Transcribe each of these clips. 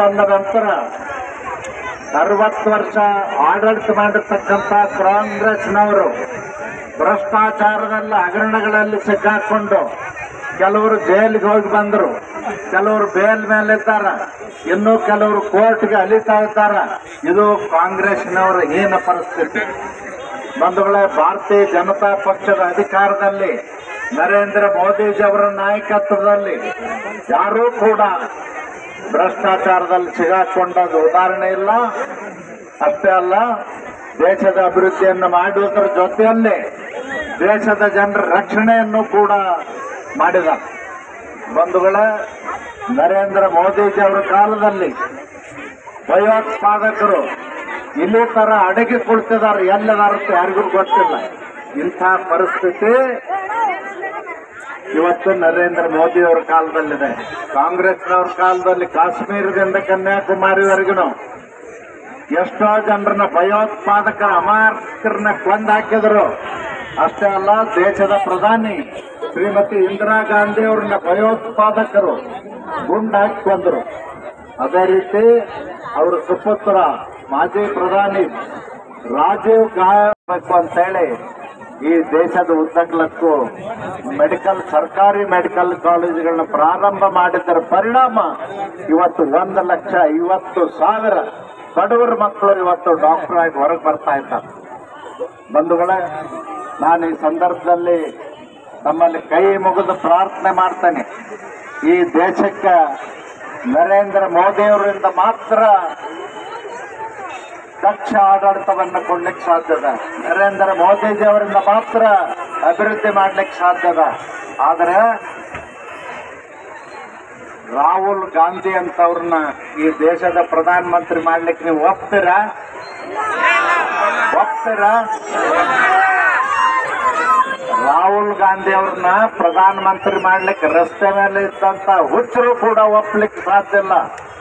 ಬಂದ ನಂತರ 60 ವರ್ಷ ಆಡಳಿತ ಮಾಡಿರ್ತಕ್ಕಂಥ ಕಾಂಗ್ರೆಸ್ನವರು ಭ್ರಷ್ಟಾಚಾರದಲ್ಲಿ ಹಗರಣಗಳಲ್ಲಿ ಸಿಕ್ಕಾಕೊಂಡು ಕೆಲವರು ಜೈಲಿಗೆ ಹೋಗಿ ಬಂದರು, ಕೆಲವರು ಬೇಲ್ ಮೇಲಿದ್ದಾರ, ಇನ್ನೂ ಕೆಲವರು ಕೋರ್ಟ್ಗೆ ಅಲಿತಾ ಇದ್ದಾರ. ಇದು ಕಾಂಗ್ರೆಸ್ನವರ ಹೀನ ಪರಿಸ್ಥಿತಿ. ಬಂಧುಗಳೇ, ಭಾರತೀಯ ಜನತಾ ಪಕ್ಷದ ಅಧಿಕಾರದಲ್ಲಿ ನರೇಂದ್ರ ಮೋದಿಜಿಯವರ ನಾಯಕತ್ವದಲ್ಲಿ ಯಾರೂ ಕೂಡ ಭ್ರಷ್ಟಾಚಾರದಲ್ಲಿ ಸಿಗಾಕೊಂಡದ್ದು ಉದಾಹರಣೆ ಇಲ್ಲ. ಅಷ್ಟೇ ಅಲ್ಲ, ದೇಶದ ಅಭಿವೃದ್ಧಿಯನ್ನು ಮಾಡುವುದರ ಜೊತೆಯಲ್ಲಿ ದೇಶದ ಜನರ ರಕ್ಷಣೆಯನ್ನು ಕೂಡ ಮಾಡಿದ. ಬಂಧುಗಳೇ, ನರೇಂದ್ರ ಮೋದಿಜಿಯವರ ಕಾಲದಲ್ಲಿ ಭಯೋತ್ಪಾದಕರು ಇಲ್ಲಿ ತರ ಅಡಗಿ ಕುಳಿತಿದ್ದಾರೆ, ಎಲ್ಲದಾರ ಯಾರಿಗೂ ಗೊತ್ತಿಲ್ಲ. ಇಂಥ ಪರಿಸ್ಥಿತಿ ಇವತ್ತು ನರೇಂದ್ರ ಮೋದಿ ಅವರ ಕಾಲದಲ್ಲಿದೆ. ಕಾಂಗ್ರೆಸ್ನವ್ರ ಕಾಲದಲ್ಲಿ ಕಾಶ್ಮೀರದಿಂದ ಕನ್ಯಾಕುಮಾರಿವರೆಗೂ ಎಷ್ಟೋ ಜನರನ್ನ ಭಯೋತ್ಪಾದಕರ ಅಮಾಯಕರನ್ನ ಕೊಂದಾಕಿದ್ರು. ಅಷ್ಟೇ ಅಲ್ಲ, ದೇಶದ ಪ್ರಧಾನಿ ಶ್ರೀಮತಿ ಇಂದಿರಾ ಗಾಂಧಿ ಅವ್ರನ್ನ ಭಯೋತ್ಪಾದಕರು ಗುಂಡು ಹಾಕಿ ಕೊಂದರು. ಅದೇ ರೀತಿ ಅವರ ಸುಪುತ್ರ ಮಾಜಿ ಪ್ರಧಾನಿ ರಾಜೀವ್ ಗಾಂಧಿ ಅಂತೇಳಿ ಈ ದೇಶದ ಉದ್ದಗಲಕ್ಕೂ ಸರ್ಕಾರಿ ಮೆಡಿಕಲ್ ಕಾಲೇಜುಗಳನ್ನ ಪ್ರಾರಂಭ ಮಾಡಿದ್ದರ ಪರಿಣಾಮ ಇವತ್ತು 1,50,000 ಬಡವರ ಮಕ್ಕಳು ಇವತ್ತು ಡಾಕ್ಟರ್ ಆಗಿ ಹೊರಗೆ ಬರ್ತಾ ಇದ್ದಾರೆ. ಬಂಧುಗಳೇ, ನಾನು ಈ ಸಂದರ್ಭದಲ್ಲಿ ತಮ್ಮಲ್ಲಿ ಕೈ ಮುಗಿದು ಪ್ರಾರ್ಥನೆ ಮಾಡ್ತೇನೆ. ಈ ದೇಶಕ್ಕೆ ನರೇಂದ್ರ ಮೋದಿಯವರಿಂದ ಮಾತ್ರ ದಕ್ಷ ಆಡಳಿತವನ್ನು ಕೊಡ್ಲಿಕ್ಕೆ ಸಾಧ್ಯದ. ನರೇಂದ್ರ ಮೋದಿಜಿ ಅವರಿಂದ ಮಾತ್ರ ಅಭಿವೃದ್ಧಿ ಮಾಡ್ಲಿಕ್ಕೆ ಸಾಧ್ಯದ. ಆದರೆ ರಾಹುಲ್ ಗಾಂಧಿ ಅಂತವ್ರನ್ನ ಈ ದೇಶದ ಪ್ರಧಾನ ಮಂತ್ರಿ ಮಾಡ್ಲಿಕ್ಕೆ ನೀವು ಒಪ್ತೀರಾ? ರಾಹುಲ್ ಗಾಂಧಿ ಅವ್ರನ್ನ ಪ್ರಧಾನ ಮಂತ್ರಿ ಮಾಡ್ಲಿಕ್ಕೆ ರಸ್ತೆ ಮೇಲೆ ಇದ್ದಂತ ಹುಚ್ಚರು ಕೂಡ ಒಪ್ಲಿಕ್ಕೆ ಸಾಧ್ಯ ಇಲ್ಲ.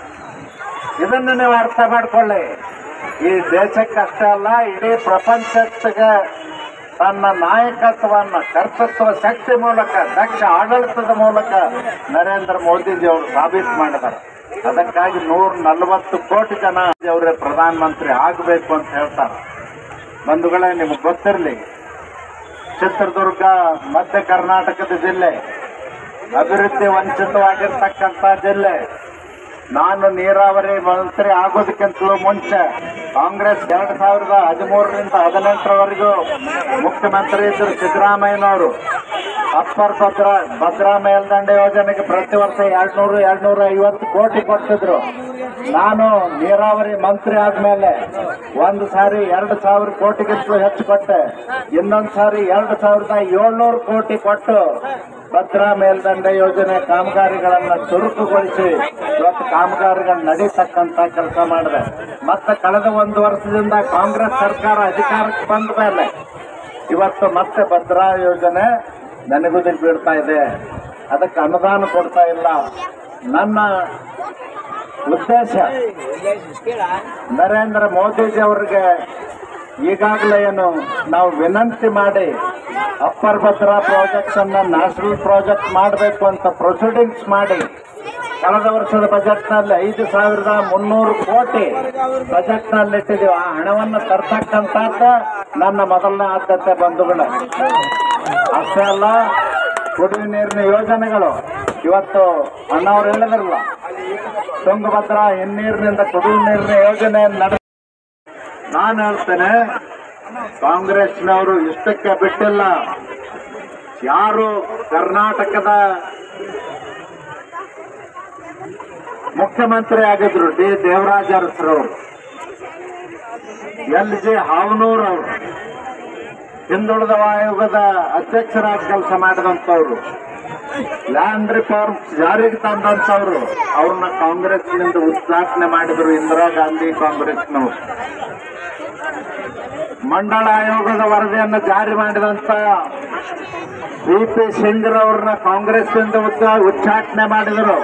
ಇದನ್ನು ನೀವು ಅರ್ಥ ಮಾಡ್ಕೊಳ್ಳಿ. ಈ ದೇಶಕ್ಕೆ ಅಷ್ಟೇ ಅಲ್ಲ, ಇಡೀ ಪ್ರಪಂಚಕ್ಕೆ ತನ್ನ ನಾಯಕತ್ವವನ್ನು ಕರ್ತೃತ್ವ ಶಕ್ತಿ ಮೂಲಕ, ದಕ್ಷ ಆಡಳಿತದ ಮೂಲಕ ನರೇಂದ್ರ ಮೋದಿಜಿ ಅವರು ಸಾಬೀತು ಮಾಡಿದ್ದಾರೆ. ಅದಕ್ಕಾಗಿ 140 ಕೋಟಿ ಜನ ಅವರೇ ಪ್ರಧಾನ ಮಂತ್ರಿ ಆಗಬೇಕು ಅಂತ ಹೇಳ್ತಾರೆ. ಬಂಧುಗಳೇ, ನಿಮಗೆ ಗೊತ್ತಿರಲಿ, ಚಿತ್ರದುರ್ಗ ಮಧ್ಯ ಕರ್ನಾಟಕದ ಜಿಲ್ಲೆ, ಅಭಿವೃದ್ಧಿ ವಂಚಿತವಾಗಿರ್ತಕ್ಕಂಥ ಜಿಲ್ಲೆ. ನಾನು ನೀರಾವರಿ ಮಂತ್ರಿ ಆಗೋದಕ್ಕಿಂತಲೂ ಮುಂಚೆ ಕಾಂಗ್ರೆಸ್ 2013ರಿಂದ 2018ರವರೆಗೂ ಮುಖ್ಯಮಂತ್ರಿ ಇದ್ದರು ಸಿದ್ದರಾಮಯ್ಯನವರು. ಅಪ್ಪರ್ ಭದ್ರಾ ಮೇಲ್ದಂಡೆ ಯೋಜನೆಗೆ ಪ್ರತಿ ವರ್ಷ 200-250 ಕೋಟಿ ಕೊಡ್ತಿದ್ರು. ನಾನು ನೀರಾವರಿ ಮಂತ್ರಿ ಆದ್ಮೇಲೆ ಒಂದು ಸಾರಿ 2,000 ಕೋಟಿಗಿಂತಲೂ ಹೆಚ್ಚು ಕೊಟ್ಟೆ. ಇನ್ನೊಂದು ಸಾರಿ 2,700 ಕೋಟಿ ಕೊಟ್ಟು ಭದ್ರಾ ಮೇಲ್ದಂಡೆ ಯೋಜನೆ ಕಾಮಗಾರಿಗಳನ್ನ ಚುರುಕುಗೊಳಿಸಿ ಇವತ್ತು ಕಾಮಗಾರಿಗಳು ನಡೀತಕ್ಕಂತ ಕೆಲಸ ಮಾಡಿದೆ. ಮತ್ತೆ ಕಳೆದ 1 ವರ್ಷದಿಂದ ಕಾಂಗ್ರೆಸ್ ಸರ್ಕಾರ ಅಧಿಕಾರಕ್ಕೆ ಬಂದ ಮೇಲೆ ಇವತ್ತು ಮತ್ತೆ ಭದ್ರಾ ಯೋಜನೆ ನೆನೆಗುದಿಗೆ ಬೀಳ್ತಾ ಇದೆ. ಅದಕ್ಕೆ ಅನುದಾನ ಕೊಡ್ತಾ ಇಲ್ಲ. ನನ್ನ ಉದ್ದೇಶ ನರೇಂದ್ರ ಮೋದಿಜಿ ಅವರಿಗೆ ಈಗಾಗಲೇ ನಾವು ವಿನಂತಿ ಮಾಡಿ ಅಪ್ಪರ್ ಭದ್ರಾ ಪ್ರಾಜೆಕ್ಟ್ಸ್ ಅನ್ನ ನ್ಯಾಷನಲ್ ಪ್ರಾಜೆಕ್ಟ್ ಮಾಡಬೇಕು ಅಂತ ಪ್ರೊಸೀಡಿಂಗ್ಸ್ ಮಾಡಿ ಕಳೆದ ವರ್ಷದ ಬಜೆಟ್ನಲ್ಲಿ 5,300 ಕೋಟಿ ಬಜೆಟ್ನಲ್ಲಿ ಇಟ್ಟಿದ್ದೀವಿ. ಆ ಹಣವನ್ನು ತರ್ತಕ್ಕಂಥದ್ದು ನನ್ನ ಮೊದಲನೇ ಆದ್ಯತೆ. ಬಂಧುಗಳು, ಅಷ್ಟೇ ಅಲ್ಲ, ಕುಡಿಯುವ ನೀರಿನ ಯೋಜನೆಗಳು ಇವತ್ತು ಅಣ್ಣವರು ಹೇಳಿದ್ರಲ್ಲ, ತುಂಗಭದ್ರಾ ಹಿನ್ನೀರಿನಿಂದ ಕುಡಿಯುವ ನೀರಿನ ಯೋಜನೆ ನಾನು ಹೇಳ್ತೇನೆ, ಕಾಂಗ್ರೆಸ್ನವರು ಇಷ್ಟಕ್ಕೆ ಬಿಟ್ಟಿಲ್ಲ. ಯಾರು ಕರ್ನಾಟಕದ ಮುಖ್ಯಮಂತ್ರಿ ಆಗಿದ್ರು ಡಿ ದೇವರಾಜ ಅರಸರವರು, LG ಹಾವನೂರ್ ಅವರು ಹಿಂದುಳಿದ ಆಯೋಗದ ಅಧ್ಯಕ್ಷರಾಗಿ ಕೆಲಸ ಮಾಡಿದಂಥವ್ರು, ಲ್ಯಾಂಡ್ ರಿಫಾರ್ಮ್ಸ್ ಜಾರಿಗೆ ತಂದಂಥವ್ರು, ಅವ್ರನ್ನ ಕಾಂಗ್ರೆಸ್ನಿಂದ ಉದ್ಘಾಟನೆ ಮಾಡಿದ್ರು ಇಂದಿರಾ ಗಾಂಧಿ ಕಾಂಗ್ರೆಸ್ನವರು. ಮಂಡಳ ಆಯೋಗದ ವರದಿಯನ್ನು ಜಾರಿ ಮಾಡಿದಂತ BP ಸಿಂಗ್ರವ್ರನ್ನ ಕಾಂಗ್ರೆಸ್ನಿಂದ ಉಚ್ಚಾಟನೆ ಮಾಡಿದರು.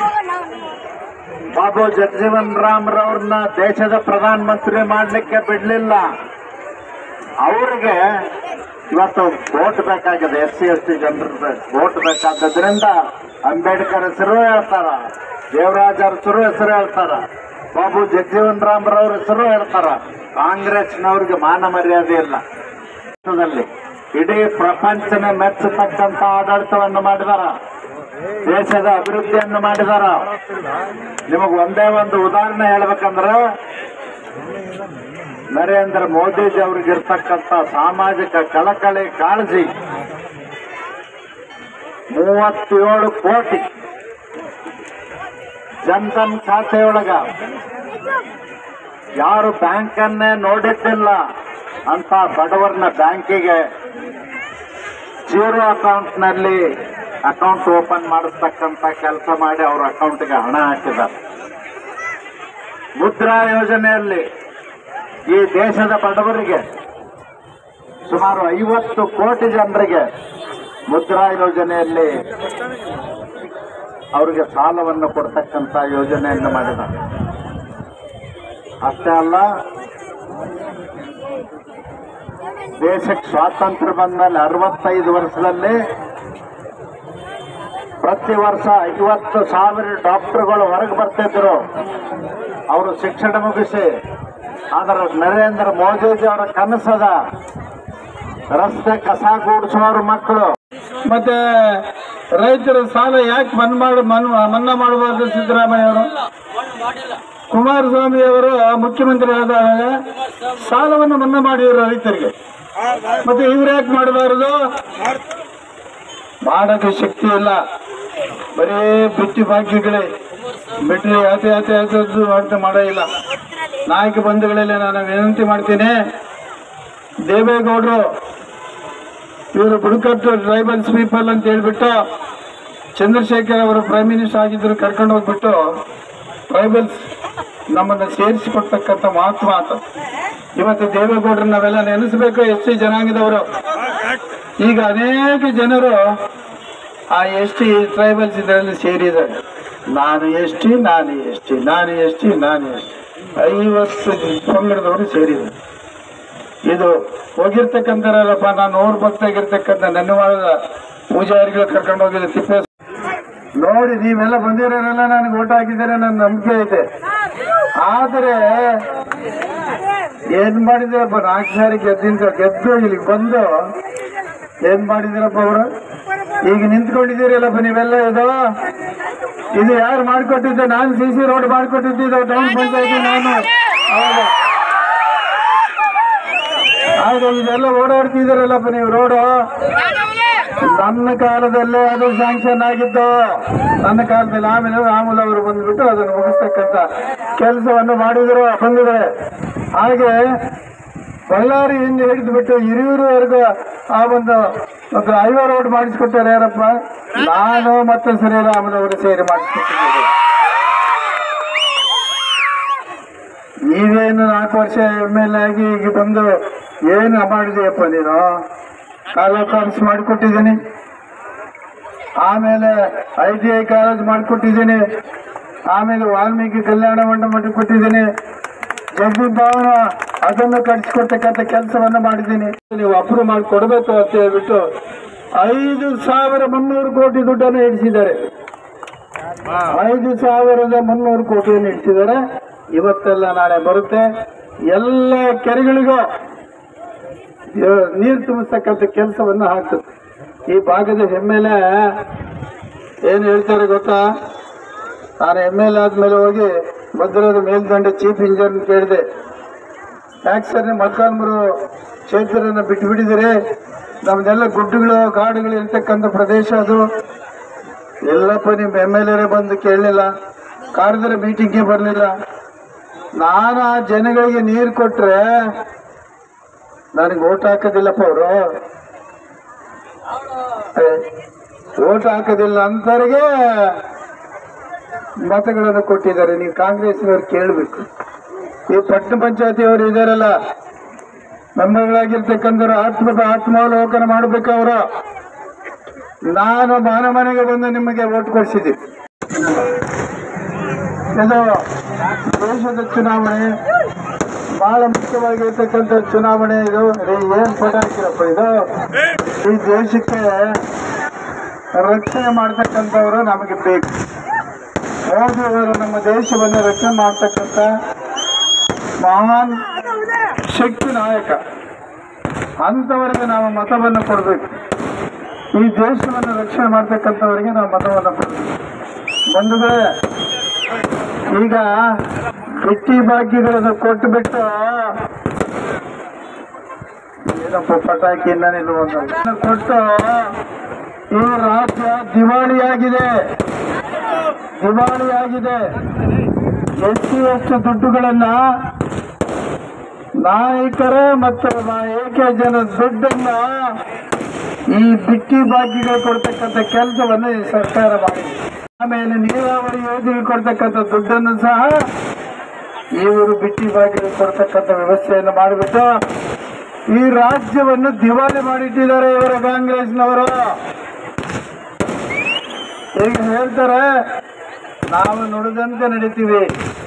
ಬಾಬು ಜಗಜೀವನ್ ರಾಮ್ರವ್ರನ್ನ ದೇಶದ ಪ್ರಧಾನ ಮಂತ್ರಿ ಮಾಡಲಿಕ್ಕೆ ಬಿಡ್ಲಿಲ್ಲ. ಅವ್ರಿಗೆ ಇವತ್ತು ವೋಟ್ ಬೇಕಾಗಿದೆ, SC ST ಜನರ ವೋಟ್ ಬೇಕಾದ್ದರಿಂದ ಅಂಬೇಡ್ಕರ್ ಹೆಸರು ಹೇಳ್ತಾರ, ದೇವರಾಜ ಅರಸರು ಹೆಸರು ಹೇಳ್ತಾರ, ಬಾಬು ಜಗಜೀವನ್ ರಾಮ್ರವ್ರ ಹೆಸರು ಹೇಳ್ತಾರ. ಕಾಂಗ್ರೆಸ್ನವ್ರಿಗೆ ಮಾನ ಮರ್ಯಾದೆ ಇಲ್ಲ. ಇಡೀ ಪ್ರಪಂಚನೇ ಮೆಚ್ಚತಕ್ಕಂತ ಆಡಳಿತವನ್ನು ಮಾಡಿದಾರ, ದೇಶದ ಅಭಿವೃದ್ಧಿಯನ್ನು ಮಾಡಿದಾರ. ನಿಮಗ್ ಒಂದೇ ಒಂದು ಉದಾಹರಣೆ ಹೇಳ್ಬೇಕಂದ್ರೆ, ನರೇಂದ್ರ ಮೋದಿಜಿ ಅವ್ರಿಗಿರ್ತಕ್ಕಂಥ ಸಾಮಾಜಿಕ ಕಳಕಳಿ ಕಾಳಜಿ 37 ಕೋಟಿ ಜನ್ಧನ್ ಖಾತೆಯೊಳಗ ಯಾರು ಬ್ಯಾಂಕನ್ನೇ ನೋಡಿದ್ದಿಲ್ಲ ಅಂತ ಬಡವರನ್ನ ಬ್ಯಾಂಕಿಗೆ 0 ಅಕೌಂಟ್ನಲ್ಲಿ ಅಕೌಂಟ್ ಓಪನ್ ಮಾಡಿಸ್ತಕ್ಕಂಥ ಕೆಲಸ ಮಾಡಿ ಅವ್ರ ಅಕೌಂಟ್ಗೆ ಹಣ ಹಾಕಿದ್ದಾರೆ. ಮುದ್ರಾ ಯೋಜನೆಯಲ್ಲಿ ಈ ದೇಶದ ಬಡವರಿಗೆ ಸುಮಾರು 50 ಕೋಟಿ ಜನರಿಗೆ ಮುದ್ರಾ ಯೋಜನೆಯಲ್ಲಿ ಅವರಿಗೆ ಸಾಲವನ್ನು ಕೊಡ್ತಕ್ಕಂಥ ಯೋಜನೆಯನ್ನು ಮಾಡಿದ್ದಾರೆ. ಅಷ್ಟೇ ಅಲ್ಲ, ದೇಶಕ್ಕೆ ಸ್ವಾತಂತ್ರ್ಯ ಬಂದ ಮೇಲೆ 65 ವರ್ಷದಲ್ಲಿ ಪ್ರತಿ ವರ್ಷ 50,000 ಡಾಕ್ಟರ್ಗಳು ಹೊರಗೆ ಬರ್ತಿದ್ರು ಅವರು ಶಿಕ್ಷಣ ಮುಗಿಸಿ. ಆದರೆ ನರೇಂದ್ರ ಮೋದಿಜಿ ಅವರ ಕನಸದ ರಸ್ತೆ ಕಸ ಗೂಡಿಸುವವ್ರ ಮಕ್ಕಳು. ಮತ್ತೆ ರೈತರ ಸಾಲ ಯಾಕೆ ಮನ್ನಾ ಮಾಡಬಾರ್ದು? ಸಿದ್ದರಾಮಯ್ಯ ಅವರು, ಕುಮಾರಸ್ವಾಮಿ ಅವರು ಮುಖ್ಯಮಂತ್ರಿ ಆದಾಗ ಸಾಲವನ್ನು ಮನ್ನಾ ಮಾಡಿದ್ರು ರೈತರಿಗೆ. ಮತ್ತೆ ಇವ್ರು ಯಾಕೆ ಮಾಡಬಾರದು? ಮಾಡೋಕ್ಕೆ ಶಕ್ತಿ ಇಲ್ಲ, ಬರೀ ಬಿಟ್ಟಿ ಬಾಕಿಗಳೇ ಬಿಟ್ಟರೆ ಯಾತೆ ಮಾಡೇ ಇಲ್ಲ. ನಾಯಕ ಬಂಧುಗಳಲ್ಲಿ ನಾನು ವಿನಂತಿ ಮಾಡ್ತೀನಿ, ದೇವೇಗೌಡರು ಇವರು ಬುಡಕಟ್ಟು ಟ್ರೈಬಲ್ಸ್ ಪೀಪಲ್ ಅಂತ ಹೇಳ್ಬಿಟ್ಟು ಚಂದ್ರಶೇಖರ್ ಅವರು ಪ್ರೈಮ್ ಮಿನಿಸ್ಟರ್ ಆಗಿದ್ರು, ಕರ್ಕೊಂಡು ಹೋಗ್ಬಿಟ್ಟು ಟ್ರೈಬಲ್ಸ್ ನಮ್ಮನ್ನು ಸೇರಿಸಿಕೊಡ್ತಕ್ಕಂಥ ಮಹತ್ವ ಅಂತ. ಇವತ್ತು ದೇವೇಗೌಡರು ನಾವೆಲ್ಲ ನೆನೆಸಬೇಕು. SC ಜನಾಂಗದವರು ಈಗ ಅನೇಕ ಜನರು ಆ ST ಟ್ರೈಬಲ್ಸ್ ಇದರಲ್ಲಿ ಸೇರಿದ್ದಾರೆ. ನಾನು ST 50 ಪಂಗಡದವರು ಸೇರಿದ್ದಾರೆ. ಇದು ಹೋಗಿರ್ತಕ್ಕಂಥರಲ್ಲಪ್ಪ, ನಾನು 100 ಭಕ್ತಾಗಿರ್ತಕ್ಕಂಥ ನೆನ್ನವಾದ ಪೂಜಾರಿಗಳು ಕರ್ಕೊಂಡು ಹೋಗಿದ್ದೆ ತಿಪ್ಪೆ ನೋಡಿ. ನೀವೆಲ್ಲ ಬಂದಿರೋರೆಲ್ಲ ನನಗೆ ಓಟ್ ಹಾಕಿದ್ದಾರೆ, ನನ್ನ ನಂಬಿಕೆ ಐತೆ. ಆದರೆ ಏನ್ ಮಾಡಿದ್ರಪ್ಪ, 4 ಸಾರಿ ಗೆದ್ದು ಇಲ್ಲಿಗೆ ಬಂದು ಏನ್ ಮಾಡಿದಿರಪ್ಪ ಅವರು? ಈಗ ನಿಂತ್ಕೊಂಡಿದ್ದೀರಲ್ಲಪ್ಪ ನೀವೆಲ್ಲ. ಇದು ಯಾರು ಮಾಡಿಕೊಟ್ಟಿದ್ದೆ? ನಾನು CC ರೋಡ್ ಮಾಡಿಕೊಟ್ಟಿದ್ದೆ ಟೌನ್ ಪಂಚಾಯತಿ ನಾನು. ಆಗ ಇದೆಲ್ಲ ಓಡಾಡ್ತಿದ್ದೀರಲ್ಲಪ್ಪ ನೀವು ರೋಡು. ನನ್ನ ಕಾಲದಲ್ಲೇ ಅದು ಸ್ಯಾಂಕ್ಷನ್ ಆಗಿದ್ದು, ನನ್ನ ಕಾಲದಲ್ಲಿ. ಆಮೇಲೆ ರಾಮುಲ್ ಅವರು ಬಂದ್ಬಿಟ್ಟು ಅದನ್ನು ಮುಗಿಸ್ತಕ್ಕಂಥ ಕೆಲಸವನ್ನು ಮಾಡಿದ್ರು ಬಂದಿದ್ದಾರೆ. ಹಾಗೆ ಬಳ್ಳಾರಿಯಿಂದ ಹಿಡಿದುಬಿಟ್ಟು ಹಿರಿಯೂರುವರೆಗೂ ಆ ಒಂದು ಹೈವೇ ರೋಡ್ ಮಾಡಿಸ್ಕೊಟ್ಟಾರೆ ಯಾರಪ್ಪ? ನಾನು ಮತ್ತು ಶ್ರೀರಾಮುಲು ಅವರು ಸೇರಿ ಮಾಡಿಸ್ಕೊಟ್ಟಿದ್ದೀವಿ. ನೀವೇನು 4 ವರ್ಷ MLA ಆಗಿ ಈಗ ಬಂದು ಏನು ಮಾಡಿದೆಯಪ್ಪ ನೀನು? ಕಾಲೇಜ್ ಮಾಡಿಕೊಟ್ಟಿದ್ದೀನಿ, ಆಮೇಲೆ ITI ಕಾಲೇಜ್ ಮಾಡಿಕೊಟ್ಟಿದ್ದೀನಿ, ಆಮೇಲೆ ವಾಲ್ಮೀಕಿ ಕಲ್ಯಾಣ ಮಂಟಪ ಕೊಟ್ಟಿದ್ದೀನಿ, ಜಗದೀಪ್ ಭವನ ಅದನ್ನು ಕಟ್ಟಿಸ್ಕೊಡ್ತಕ್ಕಂಥ ಕೆಲಸವನ್ನು ಮಾಡಿದ್ದೀನಿ. ನೀವು ಅಪ್ರೂವ್ ಮಾಡಿ ಕೊಡಬೇಕು ಅಂತ ಹೇಳ್ಬಿಟ್ಟು 5,300 ಕೋಟಿ ದುಡ್ಡನ್ನು ಇಡಿಸಿದ್ದಾರೆ. 5,300 ಕೋಟಿಯನ್ನು ಇಡಿಸಿದ್ದಾರೆ. ಇವತ್ತೆಲ್ಲ ನಾಳೆ ಬರುತ್ತೆ. ಎಲ್ಲ ಕೆರೆಗಳಿಗೂ ನೀರು ತುಂಬಿಸ್ತಕ್ಕಂಥ ಕೆಲಸವನ್ನು ಆಗ್ತದೆ. ಈ ಭಾಗದ MLA ಏನು ಹೇಳ್ತಾರೆ ಗೊತ್ತಾ? ನಾನು MLA ಆದ್ಮೇಲೆ ಹೋಗಿ ಭದ್ರದ ಮೇಲ್ದಂಡೆ ಚೀಫ್ ಇಂಜಿನಿಯರ್ ಕೇಳಿದೆ, ಯಾಕೆ ಸರ್ ನೀವು ಮೊಳಕಾಲ್ಮೂರು ಕ್ಷೇತ್ರನ ಬಿಟ್ಟುಬಿಟ್ಟಿದ್ದೀರಿ? ನಮ್ದೆಲ್ಲ ಗುಡ್ಡಗಳು ಕಾಡುಗಳು ಇರ್ತಕ್ಕಂಥ ಪ್ರದೇಶ ಅದು. ಎಲ್ಲಪ್ಪ ನಿಮ್ಮ MLA ಬಂದು ಕೇಳಲಿಲ್ಲ, ಕಾರ್ಯದರ ಮೀಟಿಂಗ್ಗೆ ಬರಲಿಲ್ಲ. ನಾನು ಆ ಜನಗಳಿಗೆ ನೀರು ಕೊಟ್ರೆ ನನಗೆ ಓಟ್ ಹಾಕೋದಿಲ್ಲಪ್ಪ ಅವರು. ಓಟ್ ಹಾಕೋದಿಲ್ಲ ಅಂತವರಿಗೆ ಮತಗಳನ್ನು ಕೊಟ್ಟಿದ್ದಾರೆ. ನೀವು ಕಾಂಗ್ರೆಸ್ನವ್ರು ಕೇಳಬೇಕು. ಈ ಪಟ್ಟಣ ಪಂಚಾಯತಿಯವರು ಇದಾರಲ್ಲ, ಮೆಂಬರ್ಗಳಾಗಿರ್ತಕ್ಕಂಥವ್ರು ಆತ್ಮಾವಲೋಕನ ಮಾಡಬೇಕು ಅವರು. ನಾನು ಮನೆಗೆ ಬಂದು ನಿಮಗೆ ಓಟ್ ಕೊಡಿಸಿದ್ದೀನಿ. ಇದು ದೇಶದ ಚುನಾವಣೆ, ಬಹಳ ಮುಖ್ಯವಾಗಿರ್ತಕ್ಕಂಥ ಚುನಾವಣೆ. ಇದು ಏನ್ ಪಟ ಹಾಕಿರಪ್ಪ, ಇದು ಈ ದೇಶಕ್ಕೆ ರಕ್ಷಣೆ ಮಾಡ್ತಕ್ಕಂಥವ್ರು ನಮಗೆ ಬೇಕು. ಮೋದಿ ಅವರು ನಮ್ಮ ದೇಶವನ್ನು ರಕ್ಷಣೆ ಮಾಡ್ತಕ್ಕಂಥ ಮಹಾನ್ ಶಕ್ತಿ ನಾಯಕ. ಅಂಥವರಿಗೆ ನಾವು ಮತವನ್ನು ಕೊಡಬೇಕು. ಈ ದೇಶವನ್ನು ರಕ್ಷಣೆ ಮಾಡ್ತಕ್ಕಂಥವರಿಗೆ ನಾವು ಮತವನ್ನು ಕೊಡಬೇಕು. ಬಂಧುಗಳೇ, ಈಗ ಬಿಟ್ಟಿ ಭಾಗ್ಯಗಳನ್ನು ಕೊಟ್ಟು ಬಿಟ್ಟು ಏನಪ್ಪ ಪಟಾಕಿಯಿಂದ ನಿಲ್ಲುವಂತ ಕೊಟ್ಟು ಈ ರಾಜ್ಯ ದಿವಾಳಿಯಾಗಿದೆ. ಎಷ್ಟು ದುಡ್ಡುಗಳನ್ನ ನಾಯಕರ ಮತ್ತು ಏಕಜನ ದುಡ್ಡನ್ನ ಈ ಬಿಟ್ಟಿ ಭಾಗ್ಯಗಳು ಕೊಡ್ತಕ್ಕಂಥ ಕೆಲಸವನ್ನು ಈ ಸರ್ಕಾರ ಮಾಡಿದೆ. ಆಮೇಲೆ ನೀರಾವರಿ ಯೋಜನೆ ಕೊಡ್ತಕ್ಕಂಥ ದುಡ್ಡನ್ನು ಸಹ ಇವರು ಬಿಟ್ಟಿ ಭಾಗ್ಯಗಳು ಕೊಡ್ತಕ್ಕಂಥ ವ್ಯವಸ್ಥೆಯನ್ನು ಮಾಡಿಬಿಟ್ಟು ಈ ರಾಜ್ಯವನ್ನು ದಿವಾಳಿ ಮಾಡಿಟ್ಟಿದ್ದಾರೆ ಇವರ ಕಾಂಗ್ರೆಸ್ನವರು. ಈಗ ಹೇಳ್ತಾರೆ, ನಾವು ನುಡಿದಂತೆ ನಡೀತೀವಿ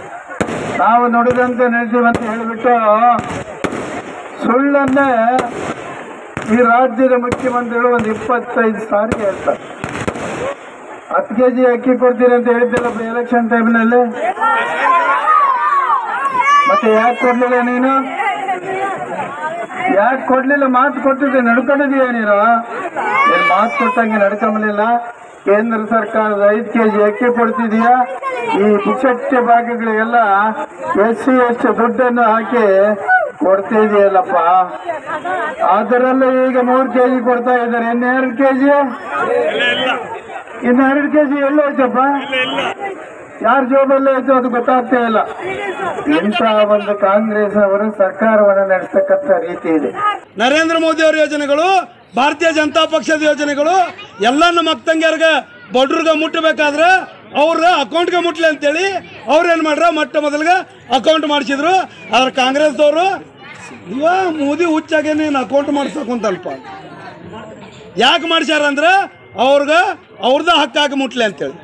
ಅಂತ ಹೇಳಿಬಿಟ್ಟು ಸುಳ್ಳನ್ನೇ ಈ ರಾಜ್ಯದ ಮುಖ್ಯಮಂತ್ರಿಗಳು ಒಂದು 25 ಸಾರಿ ಹೇಳ್ತಾರೆ. 10 kg ಅಕ್ಕಿ ಕೊಡ್ತೀರಿ ಅಂತ ಹೇಳಿದ್ದಲ್ಲಪ್ಪ ಎಲೆಕ್ಷನ್ ಟೈಮ್ನಲ್ಲಿ. ಮತ್ತೆ ಯಾಕೆ ಕೊಡ್ಲಿಲ್ಲ ನೀನು? ಯಾಕೆ ಕೊಡ್ಲಿಲ್ಲ? ಮಾತು ಕೊಟ್ಟಿದ್ದೆ, ನಡ್ಕೊಂಡಿದೀಯ ನೀನು? ಮಾತು ಕೊಟ್ಟಂಗೆ ನಡ್ಕೊಂಬಲಿಲ್ಲ. ಕೇಂದ್ರ ಸರ್ಕಾರದ 5 kg ಅಕ್ಕಿ ಕೊಡ್ತಿದೀಯಾ? ಈ ಪಿಚಟ್ಟೆ ಭಾಗಗಳಿಗೆಲ್ಲ SC ST ದುಡ್ಡನ್ನು ಹಾಕಿ ಕೊಡ್ತಿದೆಯಲ್ಲಪ್ಪ. ಅದರಲ್ಲೂ ಈಗ 3 kg ಕೊಡ್ತಾ ಇದ್ದಾರೆ. ಇನ್ನು 2 kg ಎಲ್ಲ ಹೋಯ್ತಪ್ಪ? ಯಾರ ಜೋಬಲ್ಲೇ ಆಯ್ತು ಅದು ಗೊತ್ತಾಗ್ತಾ ಇಲ್ಲ. ಇಂಥ ಒಂದು ಕಾಂಗ್ರೆಸ್ ಅವರು ಸರ್ಕಾರವನ್ನು ನಡೆಸ್ತಕ್ಕಂಥ ರೀತಿ ಇದೆ. ನರೇಂದ್ರ ಮೋದಿ ಅವರ ಯೋಜನೆಗಳು, ಭಾರತೀಯ ಜನತಾ ಪಕ್ಷದ ಯೋಜನೆಗಳು ಎಲ್ಲ ನಮ್ಮ ಅಕ್ಕಂಗ್ಯಾರ್ಗ ಬಡ್ರಿಗೆ ಮುಟ್ಟಬೇಕಾದ್ರೆ ಅವ್ರ ಅಕೌಂಟ್ಗೆ ಮುಟ್ಲಿ ಅಂತೇಳಿ ಅವ್ರೇನು ಮಾಡ್ರ ಮೊಟ್ಟ ಮೊದಲಿಗೆ ಅಕೌಂಟ್ ಮಾಡಿಸಿದ್ರು. ಆದ್ರೆ ಕಾಂಗ್ರೆಸ್ದವರು ಇವ ಮೋದಿ ಹುಚ್ಚಾಗೆ ನೀನು ಅಕೌಂಟ್ ಮಾಡ್ಸಕ್ಕಂತಲ್ಪ. ಯಾಕೆ ಮಾಡಿಸ್ಯಾರ ಅಂದ್ರೆ ಅವ್ರದ ಹಕ್ಕಾಗಿ ಮುಟ್ಲಿ ಅಂತೇಳಿ.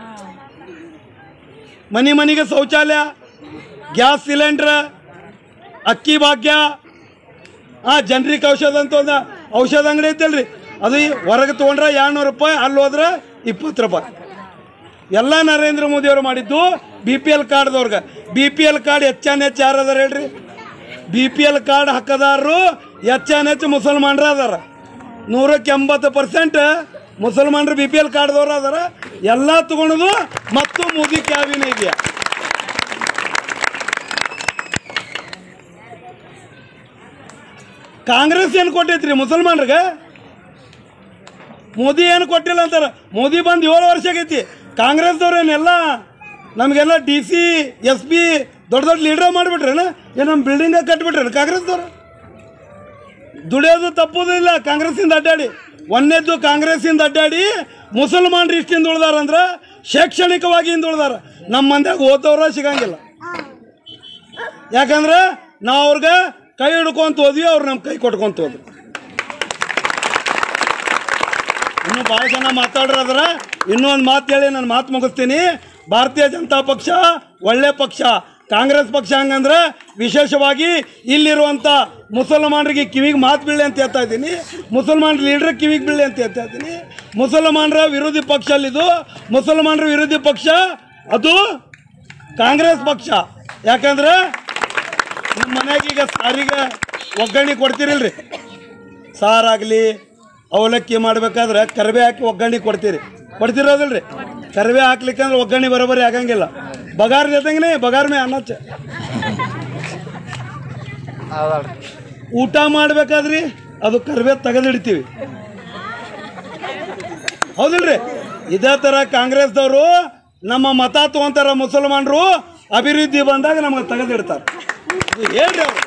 ಮನೆಗೆ ಶೌಚಾಲಯ, ಗ್ಯಾಸ್ ಸಿಲಿಂಡ್ರ್, ಅಕ್ಕಿ ಭಾಗ್ಯ, ಜನರಿಕ್ ಔಷಧ ಅಂತ ಒಂದು ಔಷಧ ಅಂಗಡಿ ಐತಲ್ರಿ, ಅದು ಹೊರಗೆ ತೊಗೊಂಡ್ರೆ 200 ರೂಪಾಯಿ, ಅಲ್ಲಿ ಹೋದ್ರೆ 20 ರೂಪಾಯಿ. ಎಲ್ಲ ನರೇಂದ್ರ ಮೋದಿ ಅವರು ಮಾಡಿದ್ದು BPL ಕಾರ್ಡ್ದವ್ರಿಗೆ. BPL ಕಾರ್ಡ್ ಹೆಚ್ಚು ಯಾರು ಅದಾರ ಹೇಳ್ರಿ? BPL ಕಾರ್ಡ್ ಹಕ್ಕದಾರರು ಹೆಚ್ಚು ಮುಸಲ್ಮಾನರು ಅದಾರ. 100% ಮುಸಲ್ಮಾನರು BPL ಕಾರ್ಡ್ದವ್ರು ಅದಾರ. ಎಲ್ಲ ತಗೊಳೋದು ಮತ್ತು ಮೋದಿ ಕ್ಯಾಬಿನ ಇದೆಯಾ? ಕಾಂಗ್ರೆಸ್ ಏನು ಕೊಟ್ಟೈತ್ರಿ ಮುಸಲ್ಮಾನ್ರಿಗೆ? ಮೋದಿ ಏನು ಕೊಟ್ಟಿಲ್ಲ ಅಂತಾರೆ. ಮೋದಿ ಬಂದು 7 ವರ್ಷ ಆಗೈತಿ. ಕಾಂಗ್ರೆಸ್ದವ್ರೇನೆಲ್ಲ ನಮಗೆಲ್ಲ DC SP ದೊಡ್ಡ ಲೀಡರ್ ಮಾಡಿಬಿಟ್ರೇನ? ಏನು ನಮ್ಮ ಬಿಲ್ಡಿಂಗ ಕಟ್ಟಿಬಿಟ್ರೇನು ಕಾಂಗ್ರೆಸ್ದವ್ರು? ದುಡಿಯೋದು ತಪ್ಪೋದಿಲ್ಲ ಕಾಂಗ್ರೆಸ್ಸಿಂದ ಅಡ್ಡಾಡಿ. ಒಂದೇದ್ದು ಕಾಂಗ್ರೆಸ್ಸಿಂದ ಅಡ್ಡಾಡಿ ಮುಸಲ್ಮಾನರು ಇಷ್ಟಿಂದ ಉಳ್ದಾರಂದ್ರೆ ಶೈಕ್ಷಣಿಕವಾಗಿ ಹಿಂದೆ ಉಳ್ದಾರ. ನಮ್ಮ ಮಂದ್ಯಾಗ ಓದೋರ ಸಿಗಂಗಿಲ್ಲ. ಯಾಕಂದ್ರೆ ನಾವು ಅವ್ರಿಗೆ ಕೈ ಹಿಡ್ಕೊಂತ ಹೋದ್ವಿ, ಅವ್ರು ನಮ್ಮ ಕೈ ಕೊಟ್ಕೊಂತ ಹೋದ್ರು. ಇನ್ನೂ ಭಾಳ ಜನ ಮಾತಾಡ್ರದ್ರ. ಇನ್ನೂ ಒಂದು ಮಾತು ಹೇಳಿ ನಾನು ಮಾತು ಮುಗಿಸ್ತೀನಿ. ಭಾರತೀಯ ಜನತಾ ಪಕ್ಷ ಒಳ್ಳೆ ಪಕ್ಷ. ಕಾಂಗ್ರೆಸ್ ಪಕ್ಷ ಹಂಗಂದ್ರೆ ವಿಶೇಷವಾಗಿ ಇಲ್ಲಿರುವಂಥ ಮುಸಲ್ಮಾನರಿಗೆ ಕಿವಿಗೆ ಮಾತು ಬೀಳಿ ಅಂತ ಹೇಳ್ತಾ ಇದ್ದೀನಿ. ಮುಸಲ್ಮಾನ ಲೀಡ್ರಿಗೆ ಕಿವಿಗೆ ಬೀಳಿ ಅಂತ ಹೇಳ್ತಾ ಇದ್ದೀನಿ. ಮುಸಲ್ಮಾನರ ವಿರೋಧಿ ಪಕ್ಷ ಅಲ್ಲಿದು. ಮುಸಲ್ಮಾನರ ವಿರೋಧಿ ಪಕ್ಷ ಅದು ಕಾಂಗ್ರೆಸ್ ಪಕ್ಷ. ಯಾಕಂದ್ರೆ ನಿಮ್ಮ ಮನೆಯಾಗ ಈಗ ಸಾರಿಗೆ ಒಗ್ಗರಣೆ ಕೊಡ್ತೀರಿಲ್ರಿ, ಸಾರಾಗಲಿ ಅವಲಕ್ಕಿ ಮಾಡಬೇಕಾದ್ರೆ ಕರಿಬೇ ಹಾಕಿ ಒಗ್ಗರಣೆ ಕೊಡ್ತಿರೋದಿಲ್ರಿ. ಕರಿಬೇ ಹಾಕ್ಲಿಕ್ಕಂದ್ರೆ ಒಗ್ಗರಣೆ ಬರೋಬ್ಬರಿ ಆಗಂಗಿಲ್ಲ. ಬಗಾರ್ ಜೊತೆಗೇ ಬಗಾರ್ ಮೇ ಅನ್ನಚ್ಚ ಊಟ ಮಾಡ್ಬೇಕಾದ್ರಿ ಅದು ಕರಿಬೇ ತೆಗೆದಿಡ್ತೀವಿ, ಹೌದಿಲ್ರಿ? ಇದೇ ಥರ ಕಾಂಗ್ರೆಸ್ದವರು ನಮ್ಮ ಮತ ತಗೊಂತಾರ. ಮುಸಲ್ಮಾನರು ಅಭಿವೃದ್ಧಿ ಬಂದಾಗ ನಮಗೆ ತೆಗೆದಿಡ್ತಾರೆ. ಹೇಳ್ರಿ ಅವರು